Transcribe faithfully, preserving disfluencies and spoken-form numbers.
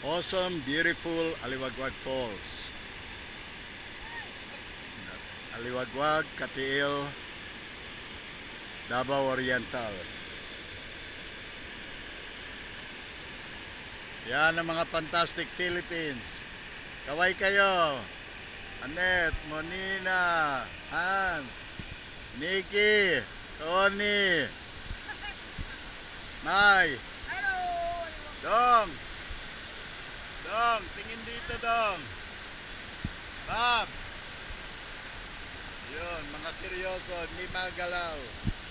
Awesome, beautiful Aliwagwag Falls. Aliwagwag, Katiil, Davao Oriental. Yan ang mga Fantastic Philippines. Kaway kayo. Annette, Monina, Hans, Nikki, Tony, Mai, Hello! Dong. Dong, tingin dito Dong. Bob. Yun, mga seryoso, hindi magalaw.